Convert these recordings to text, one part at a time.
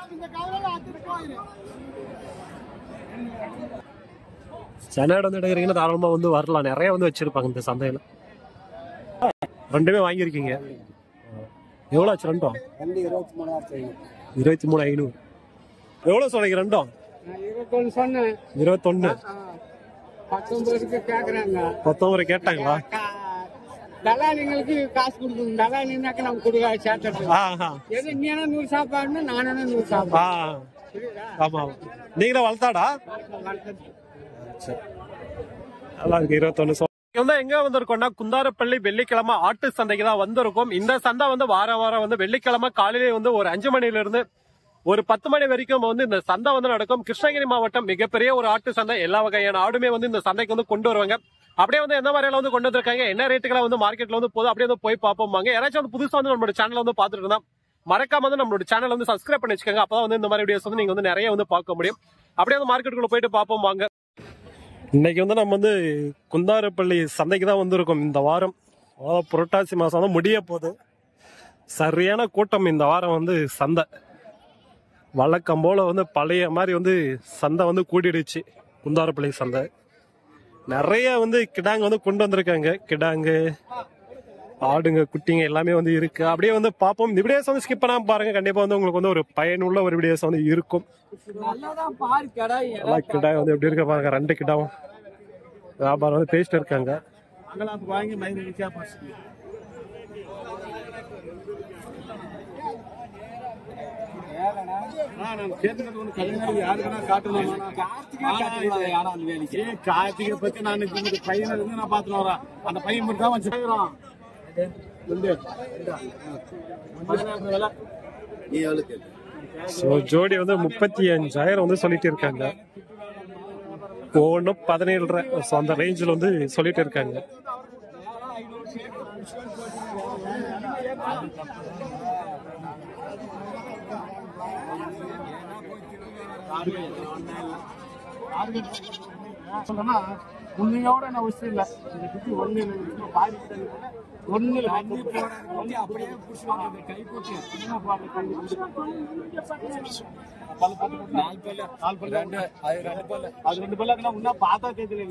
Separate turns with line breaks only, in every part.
சென்னையோட வந்து எடுக்கிறீங்கன்னா தாராளமா வந்து வரலாம், நிறைய வந்து வச்சிருப்பாங்க இந்த சந்தையில. ரெண்டுமே வாங்கியிருக்கீங்க, எவ்வளோ ஆச்சு ரெண்டும்? 23,500. எவ்வளோ சொன்னீங்க ரெண்டும்?
21 சொன்னேன்.
21.
19 கேக்குறாங்க.
19 கேட்டாங்களா?
தலாலிங்களுக்கு காசு கொடுக்கணும். தலாலினாக்க நம்ம கொடுக்க சேர்த்து எது நீ 100 சாப்பாடுன்னு நானும் 100 சாப்பாடு.
ஆமா, நீங்களும் வளர்த்தாடா? நல்லா இருக்கு. 21 வந்து எங்க வந்திருக்கோம்னா குந்தாரப்பள்ளி வெள்ளிக்கிழமை ஆட்டு சந்தைக்கு தான் வந்திருக்கும். இந்த சந்தை வந்து வாரம் வந்து வெள்ளிக்கிழமை காலையிலே வந்து ஒரு 5 மணில இருந்து ஒரு 10 மணி வரைக்கும் வந்து இந்த சந்தை வந்து நடக்கும். கிருஷ்ணகிரி மாவட்டம் மிகப்பெரிய ஒரு ஆட்டு சந்தை. எல்லா வகையான ஆடுமே வந்து இந்த சந்தைக்கு வந்து கொண்டு வருவாங்க. அப்படியே வந்து எந்த மாதிரிலாம் வந்து கொண்டு வந்திருக்காங்க, என்ன ரேட்டுகளை வந்து மார்க்கெட்ல வந்து போதும், அப்படியே வந்து போய் பார்ப்போம் வாங்க. யாராச்சும் வந்து புதுசா வந்து நம்மளோட சேனல் வந்து பாத்துட்டு இருந்தா மறக்காம வந்து நம்மளோட சேனல் வந்து சப்ஸ்கிரைப் பண்ணி வச்சுக்கோங்க. அப்பதான் வந்து இந்த மாதிரி வீடியோஸ் வந்து நீங்க வந்து நிறைய வந்து பார்க்க முடியும். அப்படியே வந்து மார்க்கெட்டுக்குள்ள போயிட்டு பார்ப்போம் வாங்க. இன்னைக்கு வந்து நம்ம வந்து குந்தாரப்பள்ளி சந்தைக்கு தான் வந்திருக்கோம். இந்த வாரம் புரட்டாசி மாசம் வந்து முடிய போகுது. சரியான கூட்டம் இந்த வாரம் வந்து சந்தை. வழக்கம் போல வந்து பழைய மாதிரி வந்து சந்தை வந்து கூடிடுச்சு. குந்தாரப்பள்ளி சந்தை நிறைய வந்து கிடாங்க வந்து கொண்டு வந்திருக்காங்க. கிடாங்கு, ஆடுங்க, குட்டிங்க எல்லாமே வந்து இருக்கு. அப்படியே வந்து பார்ப்போம். இந்த வீடியோஸ் வந்து ஸ்கிப் பண்ணாம பாருங்க. கண்டிப்பா வந்து உங்களுக்கு வந்து ஒரு பயனுள்ள ஒரு வீடியோஸ் வந்து இருக்கும். கிடா வந்து எப்படி இருக்க பாருங்க. 2 கிடாவும் வியாபாரம் வந்து பேசிட்டு இருக்காங்க.
கார்த்திகை பத்தி நான் பையன் நான் பாத்துட்டு வரேன். அந்த பையன் மட்டும் தான் வச்சுக்கிறோம்.
ஜோடி வந்து 35,000 வந்து சொல்லிட்டு இருக்காங்க. ஒவ்வொன்றும் 17,500 அந்த ரேஞ்சில் வந்து சொல்லிட்டு இருக்காங்க.
உண்மையோட நான் விஷயம் இல்லை. இந்த குட்டி ஒண்ணு அப்படியே கை போட்டு பார்த்தா தெரியல.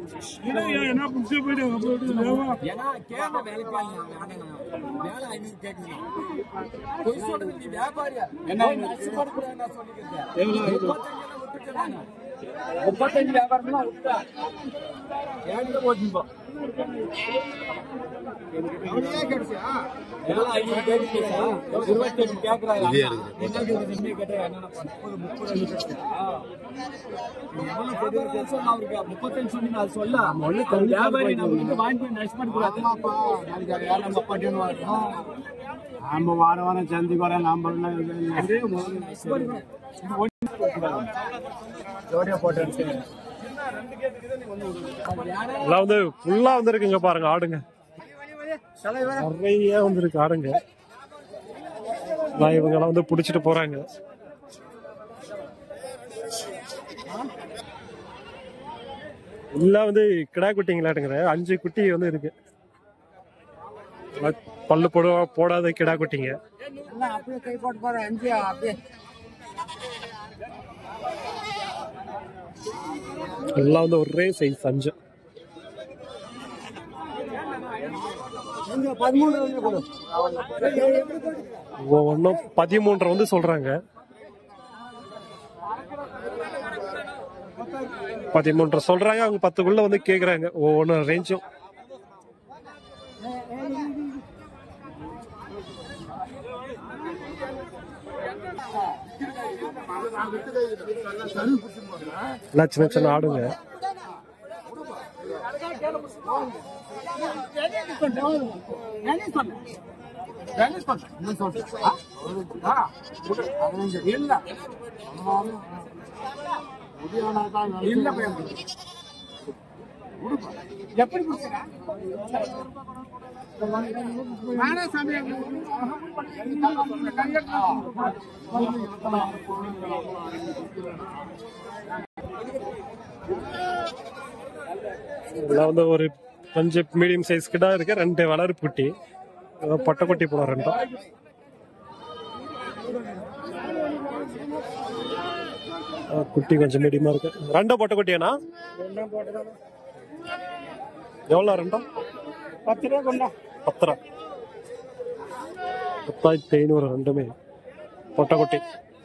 வியாபாரியா 35 வியாபாரம் போட்டு நம்ம வார வாரம் சந்தைக்கு வர நாம
எல்லாம் வந்து ஃபுல்லா வந்துருக்குங்க பாருங்க. ஆடுங்க நிறைய வந்துருக்கு. ஆடுங்க இவங்க எல்லாம் வந்து புடிச்சிட்டு போறாங்க. எல்லாம் வந்து கிடா குட்டிங்களாட்டுங்கிற 5 குட்டி வந்து இருக்கு. பல்லு போடாத கிடா குட்டிங்க. எல்லாம் வந்து ஒரே சைஸ் 5. ஒன்னும் 13 வந்து சொல்றாங்க. 13 சொல்றாங்க. அவங்க 10க்குள்ள வந்து கேக்குறாங்க. ஒவ்வொன்றும் ரேஞ்சும். சின்ன சின்ன ஆடுங்க.
எப்படி
இதெல்லாம் வந்து ஒரு கொஞ்சம் மீடியம் சைஸ் கிட்ட இருக்கு. 2 வளர் குட்டி, பட்டை குட்டி போல 2. குட்டி கொஞ்சம் மீடியமா இருக்கு. ரெண்டும் பொட்டை குட்டியாண்ணா?
ரெண்டும் போட்டுதான்.
எவ்வளோ ரெண்டும்?
10 ரூபா கொண்டா.
10 ரூபா. 10,500 ரெண்டுமே பொட்டை குட்டி.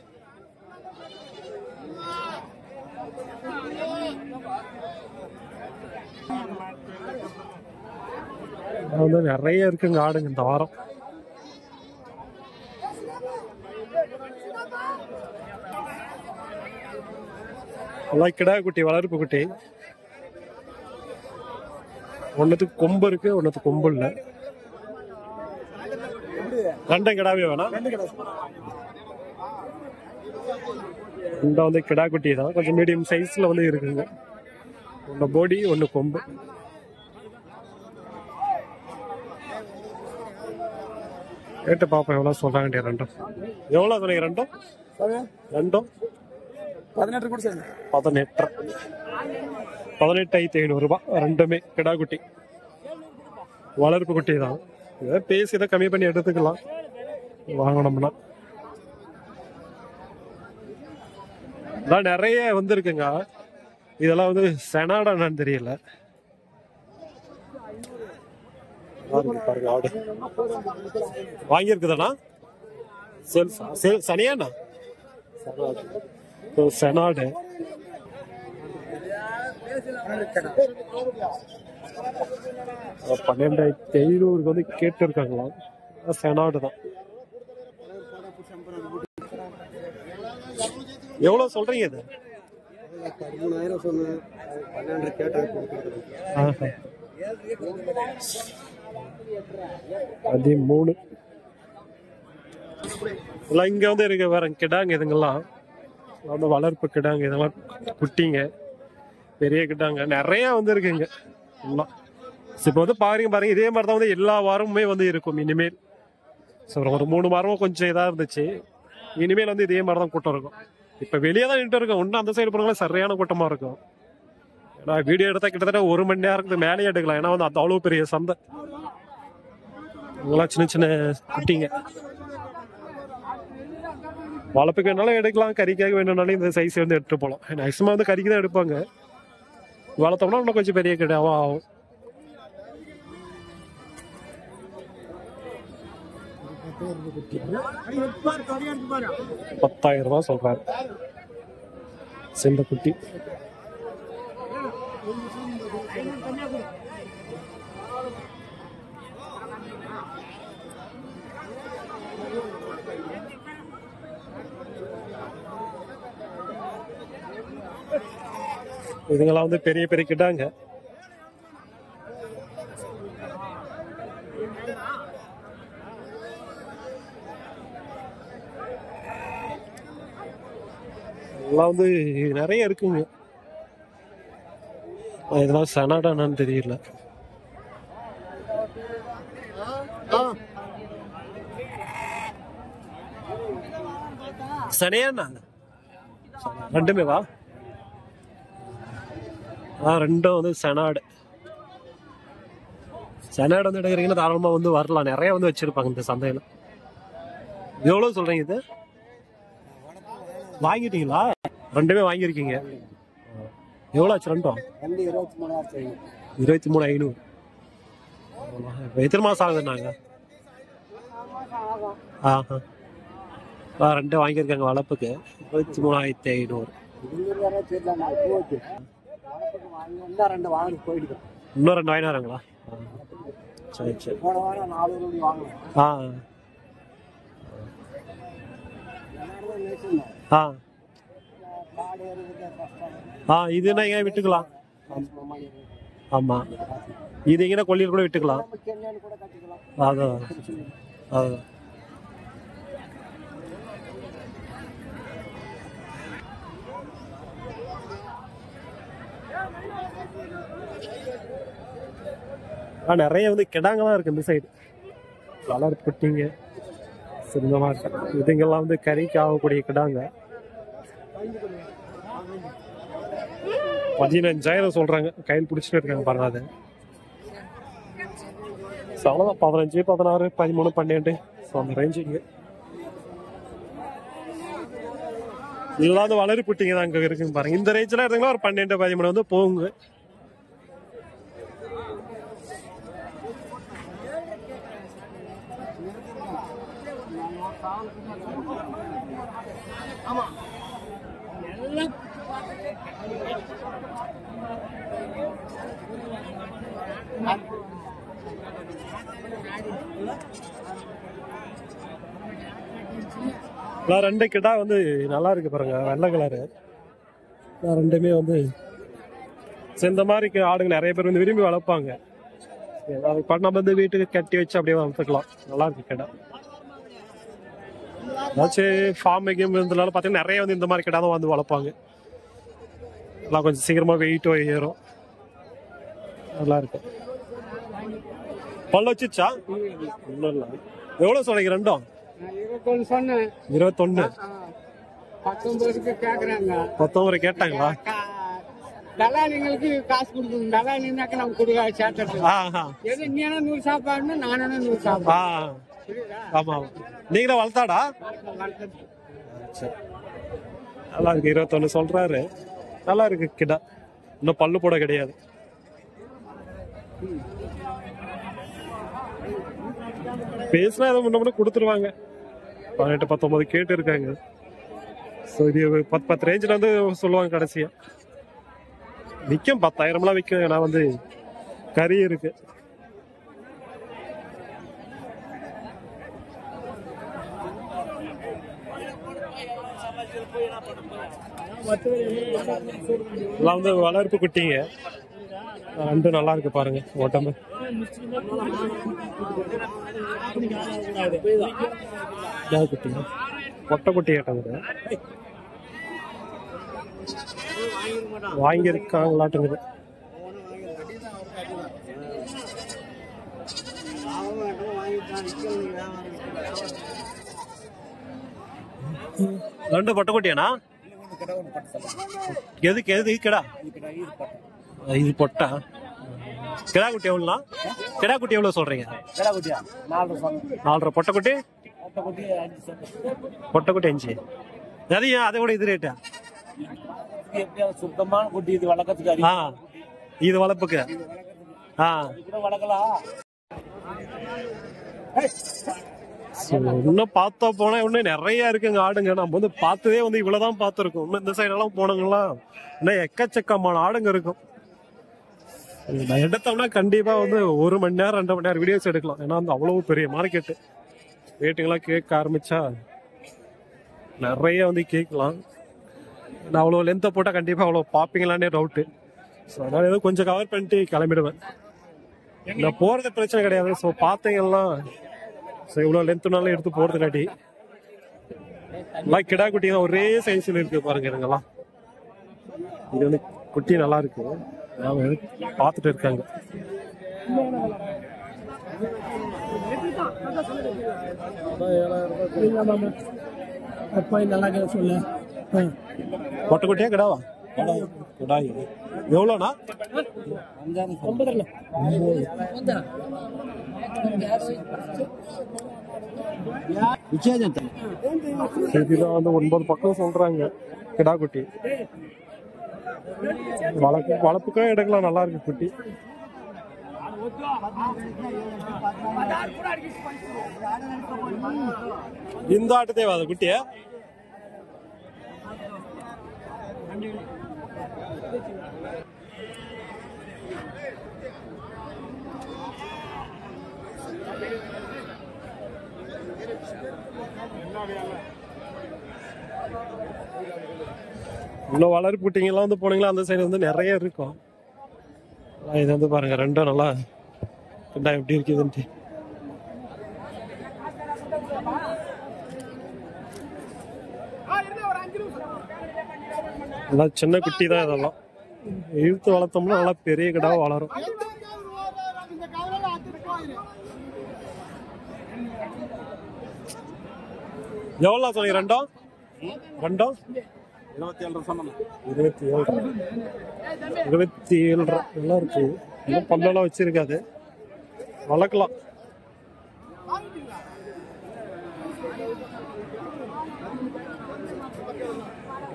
நிறைய இருக்குங்க ஆடுங்க இந்த வாரம். எல்லாம் கிடா குட்டி, வளர்ப்பு குட்டி. ஒன்னுத்துக்கு கொம்பு இருக்கு, ஒன்னுத்துக்கு கொம்பு இல்ல. ரெண்டும் கிடாவே வேணாம். இந்த வந்து கிடா குட்டி தான், கொஞ்சம் மீடியம் சைஸ்ல வந்து இருக்குங்க. ஒன்னு பாடி, ஒன்னு கொம்பு. கேட்டு பாப்போம் எவ்வளவு சொல்றாங்க. ரெண்டும் எவ்வளவு சொன்னீங்க? ரெண்டும் 18,500 ரூபாய். ரெண்டுமே கிடா குட்டி, வளர்ப்பு குட்டி தான். இதை பேசி இதை கம்மி பண்ணி எடுத்துக்கலாம் வாங்கணும்னா. நிறைய வந்துருக்குங்க. இதெல்லாம் வந்து செனாடான்னு தெரியல. பாருங்க ஆடு வாங்கியிருக்குதாண்ணா? சனியாண்ணா? செனாடு 12,500 வந்து கேட்டு இருக்காங்களா? செனாடு தான். எவ்வளவு சொல்றீங்க இது?
13,000 சொன்னேன். 12 கேட்டேன்.
13. இங்க வந்து இருக்கு வேற கிடாங்க. இதுங்கெல்லாம் வந்து வளர்ப்பு கிடாங்க. இதெல்லாம் குட்டிங்க, பெரிய கிட்டாங்க நிறைய வந்து இருக்குங்க. இப்ப வந்து பாருங்க இதே மாதிரிதான் வந்து எல்லா வாரமுமே வந்து இருக்கும் இனிமேல். ஒரு 3 வாரமும் கொஞ்சம் இதா இருந்துச்சு. இனிமேல் வந்து இதே மாதிரிதான் கூட்டம் இருக்கும். இப்ப வெளியே தான் நின்று இருக்கும். ஒன்னும் அந்த சைடு போனாலும் சரியான கூட்டமா இருக்கும். ஏன்னா வீடியோ எடுத்தா கிட்டத்தட்ட 1 மணி நேரத்துக்கு மேலேயே எடுக்கலாம். ஏன்னா வந்து அவ்வளவு பெரிய சந்தை. இதெல்லாம் சின்ன சின்ன குட்டிங்க. வளர்ப்புக்கு வேணாலும் எடுக்கலாம், கறிக்காக வேணும்னாலும் இந்த சைஸ் வந்து எடுத்து போகலாம். மேக்ஸிமம் வந்து கறிக்கு தான் எடுப்பாங்க. வளர்த்தோம்னா இன்னும் கொஞ்சம் பெரிய கிடாவா ஆகும். ₹10,000 சொல்றாரு சிந்த குட்டி. இதுங்கெல்லாம் வந்து பெரிய பெரிய கிட்டாங்க. இதெல்லாம் வந்து நிறைய இருக்குங்க. இதெல்லாம் செனாடான்னு தெரியல. சனியாண்ணா? ரெண்டுமே வா. ரெண்டும் வந்து செனாடு. செனாடு வந்து எடுக்கிறீங்கன்னா தாராளமா வந்து வரலாம். நிறைய வந்து வச்சிருப்பாங்க இந்த சந்தையில. எவ்வளவு சொல்றீங்க இது? வாங்கிட்டீங்களா? ரெண்டுமே வாங்கியிருக்கீங்க. எவ்வளவு ஆச்சு ரெண்டும்? 23,500. எத்தனை மாசம் ஆகுதுன்னாங்க? ரெண்டும் வாங்கியிருக்காங்க வளர்ப்புக்கு. 23,500. இன்னும் 2 வாங்கினாருங்களா? சரி சரி. இதுனா எங்க விட்டுக்கலாம். ஆமா, இது எங்கன்னா கொல்லியில் கூட விட்டுக்கலாம். அதான் அதான். நிறைய வந்து கிடாங்கலாம் இருக்கு இந்த சைடு. கலர் குட்டிங்க சொந்தமா இருக்கு. இதுங்கெல்லாம் வந்து கறிக்கு ஆகக்கூடிய கிடாங்க. 15,000 சொல்றாங்க. கையில் பிடிச்சிட்டு இருக்காங்க பாருங்க. அது அவ்வளவுதான். 15, 16, 13, 12 அந்த ரேஞ்சுங்க. இதெல்லாம் வந்து வளரி புட்டிங்க தான் அங்க இருக்குங்க பாருங்க. இந்த ரேஞ்ச்ல இருந்தீங்கன்னா ஒரு 12-13 வந்து போகுங்க. ரெண்டு கிடா வந்து நல்லா இருக்கு பாருங்க, வெள்ளை கலரு. ரெண்டுமே வந்து இந்த மாதிரி ஆடுங்க நிறைய பேர் வந்து விரும்பி வளர்ப்பாங்க. நம்ம வந்து வீட்டுக்கு கட்டி வச்சு அப்படியே வளர்த்துக்கலாம். நல்லா இருக்கு கிடா. ஏதாச்சும் ஃபார்ம் கேம் இருந்தனால பார்த்தீங்கன்னா நிறைய வந்து இந்த மாதிரி கிடா தான் வந்து வளர்ப்பாங்க. எல்லாம் கொஞ்சம் சீக்கிரமா வெயிட் ஏறும். நல்லா இருக்கு. பல்ல வச்சுச்சா? ஒன்றும் இல்லை. எவ்வளோ சொல்றீங்க ரெண்டும்?
21 சொன்னேன்.
21.
19 கேக்குறாங்க.
19 கேட்டாங்களா?
தலாலிங்களுக்கு காசு கொடுக்கணும். தலாலினாக்க நம்ம கொடுக்க சேர்த்துட்டு எது நீ 100 சாப்பாடுன்னு நானும் 100 சாப்பாடு.
ஆமா. நீங்களும் வளர்த்தாடா? நல்லா இருக்கு. 21 சொல்றாரு. நல்லா இருக்கு கிடா. இன்னும் பல்லு போட கிடையாது. பேசினா அதை முன்ன கொடுத்துருவாங்க. 18-19 கேட்டு இருக்காங்க. இது 10 ரேஞ்சில் வந்து சொல்லுவாங்க கடைசியா. விற்கும் 10,000 விற்கும். ஏன்னா வந்து கறி இருக்கு. எல்லாம் வந்து வளர்ப்பு குட்டிங்க. ரெண்டும் நல்லா இருக்கு பாருங்க. ஓட்டமே குட்டிங்க. பொட்டை குட்டி கேட்டாங்க. வாங்கியிருக்காங்களாட்டுங்குது. ரெண்டு பொட்டை குட்டியாண்ணா? எதுக்கு எது கிடா? இது பொட்டா. கிடா குட்டி எவ்வளோண்ணா? கிடா குட்டி எவ்வளோ சொல்றீங்க? 4.5. பொட்டை குட்டி? பொட்டை குட்டி 5. அதையும் அதை விட இது ரேட்டா?
சுத்தமான குட்டி. இது வளர்க்கறதுக்கு.
இது வளர்ப்புக்கு. இன்னும் பார்த்தா போனா இன்னும் நிறைய இருக்குங்க ஆடுங்க. நம்ம வந்து பார்த்ததே வந்து இவ்வளவுதான் பார்த்துருக்கோம். இன்னும் இந்த சைடெல்லாம் போனோங்களா இன்னும் எக்கச்சக்கமான ஆடுங்க இருக்கும். எடுத்தோம்னா கண்டிப்பா வந்து 1 மணி நேரம் 2 மணி நேரம் வீடியோஸ் எடுக்கலாம். ஏன்னா வந்து அவ்வளவு பெரிய மார்க்கெட்டு. ரேட்டுங்கெல்லாம் கேட்க ஆரம்பிச்சா நிறைய வந்து கேட்கலாம். நான் அவ்வளோ லென்த்தை போட்டால் கண்டிப்பாக அவ்வளோ பார்ப்பீங்களானே டவுட்டு. ஸோ அதனால ஏதோ கொஞ்சம் கவர் பண்ணிட்டு கிளம்பிடுவேன். நான் போகிறது பிரச்சனை கிடையாது. ஸோ பார்த்தீங்கன்னா ஸோ இவ்வளோ லென்த்துனாலும் எடுத்து போகிறது இல்லாட்டி எல்லாம் கிடா குட்டிங்க ஒரே சைஸில் இருக்கு பாருங்க. இதுங்கெல்லாம் இது வந்து குட்டி நல்லா இருக்கு. பார்த்துட்டு இருக்காங்க. பொட்டை குட்டியா கிடாவா? கிடாய். எவ்வளோண்ணா?
9.
இதுதான் வந்து 9 பக்கம் சொல்றாங்க கிடா குட்டி. வளர்ப்புக்கும் எடுக்கலாம். நல்லா இருக்கு குட்டி. இந்த ஆட்டு தேவை அது குட்டிய. இன்னும் வளர்ப்பு குட்டிங்கெல்லாம் வந்து போனீங்களா அந்த சைடு வந்து நிறைய இருக்கும். இது வந்து பாருங்க ரெண்டும் நல்லா எப்படி இருக்குதுன்ட்டு. எல்லாம் சின்ன குட்டி தான். இதெல்லாம் இழுத்து வளர்த்தோம்னா நல்லா பெரிய கிடாவா வளரும். எவ்வளோ சொன்னீங்க? ரெண்டும் 27. நல்லா இருக்கு. இன்னும் பல்லெல்லாம் வச்சிருக்காது. வளர்க்கலாம்.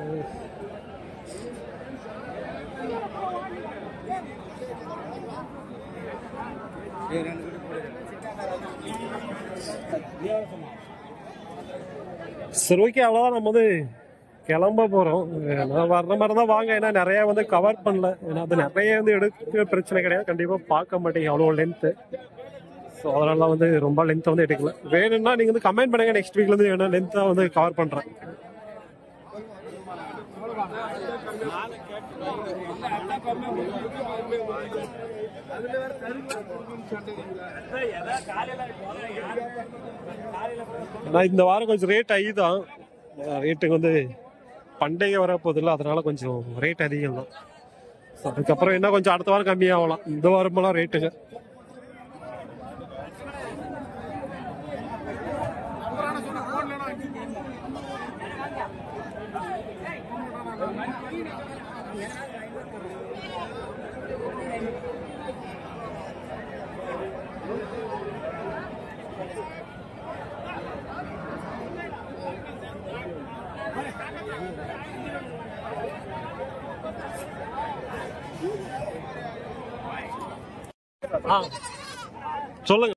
சரி, ஓகே, அவ்வளவுதான். நம்ம வந்து கிளம்ப போறோம். வர்ற மாதிரி தான் வாங்க. ஏன்னா நிறைய வந்து கவர் பண்ணல. ஏன்னா அது நிறைய வந்து எடுக்க பிரச்சனை கிடையாது. கண்டிப்பா பார்க்க மாட்டீங்க அவ்வளோ லென்த்து. ஸோ அதனால வந்து ரொம்ப லென்த்தை வந்து எடுக்கல. வேணும்னா நீங்க வந்து கமெண்ட் பண்ணுங்க. நெக்ஸ்ட் வீக்ல இருந்து வேணும் லென்த்தா வந்து கவர் பண்றேன். இந்த வாரம் கொஞ்சம் ரேட் ஆகிதான். ரேட்டுக்கு வந்து பண்டிகை வர போதில்லை, அதனால கொஞ்சம் ரேட் அதிகம் தான். அதுக்கப்புறம் என்ன கொஞ்சம் அடுத்த வாரம் கம்மியாகலாம். இந்த வாரமெல்லாம் ரேட்டுங்க. சொல்லுங்க.